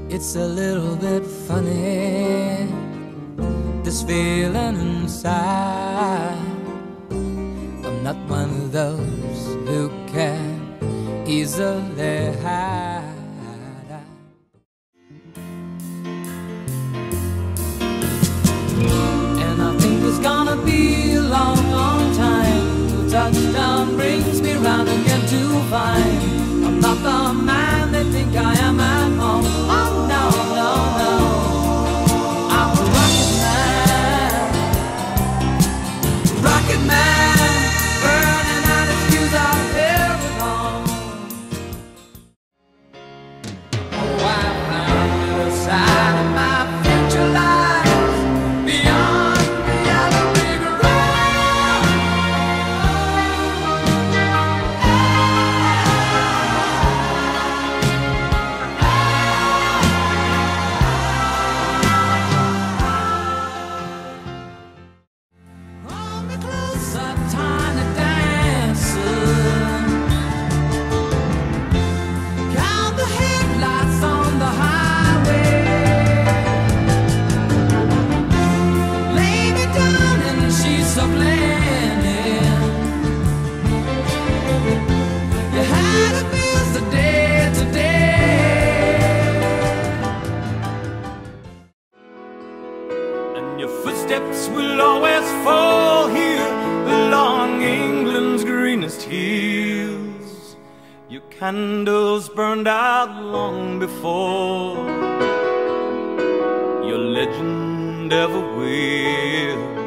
It's a little bit funny, this feeling inside. I'm not one of those who can easily hide. And I think it's gonna be a long, long time till touchdown brings me round again to find I'm not the man they think I am at home. Oh no, no, no, I'm a rocket man, burning out his fuse out here alone. Oh, I found the other side of my future lies beyond the yellow brick road. Hold me closer, tiny dancer. Count the headlights on the highway. Lay me down in the sheets of linen. You had a busy day today, and your footsteps will always fall here along England's greenest hills. Your candles burned out long before your legend ever will.